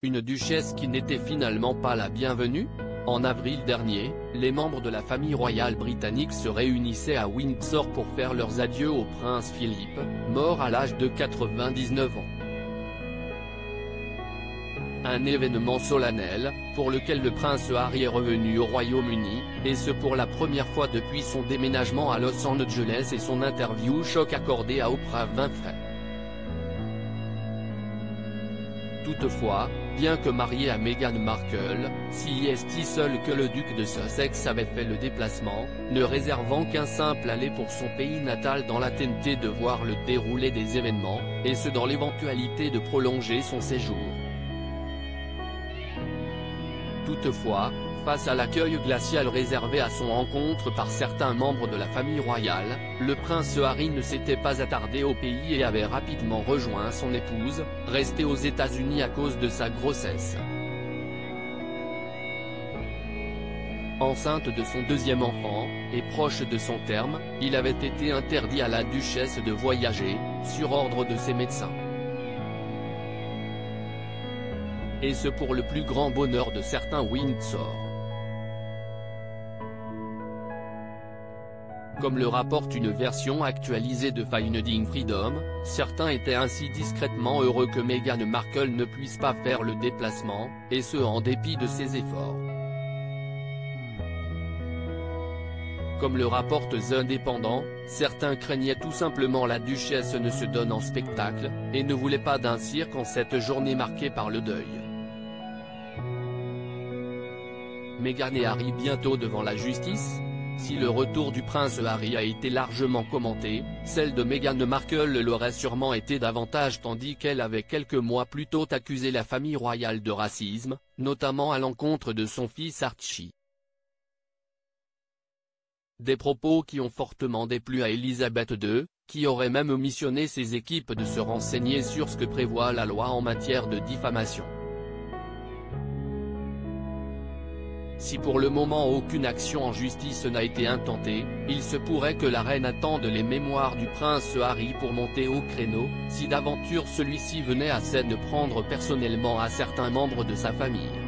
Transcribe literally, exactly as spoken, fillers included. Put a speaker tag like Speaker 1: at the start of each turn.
Speaker 1: une duchesse qui n'était finalement pas la bienvenue? En avril dernier, les membres de la famille royale britannique se réunissaient à Windsor pour faire leurs adieux au prince Philippe, mort à l'âge de quatre-vingt-dix-neuf ans. Un événement solennel, pour lequel le prince Harry est revenu au Royaume-Uni, et ce pour la première fois depuis son déménagement à Los Angeles et son interview choc accordée à Oprah Winfrey. Toutefois, bien que marié à Meghan Markle, s'y est seul que le duc de Sussex avait fait le déplacement, ne réservant qu'un simple aller pour son pays natal dans la tenté de voir le déroulé des événements, et ce dans l'éventualité de prolonger son séjour. Toutefois, face à l'accueil glacial réservé à son rencontre par certains membres de la famille royale, le prince Harry ne s'était pas attardé au pays et avait rapidement rejoint son épouse, restée aux États-Unis à cause de sa grossesse. Enceinte de son deuxième enfant, et proche de son terme, il avait été interdit à la duchesse de voyager, sur ordre de ses médecins. Et ce pour le plus grand bonheur de certains Windsor. Comme le rapporte une version actualisée de Finding Freedom, certains étaient ainsi discrètement heureux que Meghan Markle ne puisse pas faire le déplacement, et ce en dépit de ses efforts. Comme le rapportent The Independent, certains craignaient tout simplement la duchesse ne se donne en spectacle, et ne voulaient pas d'un cirque en cette journée marquée par le deuil. Meghan et Harry bientôt devant la justice? Si le retour du prince Harry a été largement commenté, celle de Meghan Markle l'aurait sûrement été davantage tandis qu'elle avait quelques mois plus tôt accusé la famille royale de racisme, notamment à l'encontre de son fils Archie. Des propos qui ont fortement déplu à Élisabeth deux, qui aurait même missionné ses équipes de se renseigner sur ce que prévoit la loi en matière de diffamation. Si pour le moment aucune action en justice n'a été intentée, il se pourrait que la reine attende les mémoires du prince Harry pour monter au créneau, si d'aventure celui-ci venait à s'en prendre personnellement à certains membres de sa famille.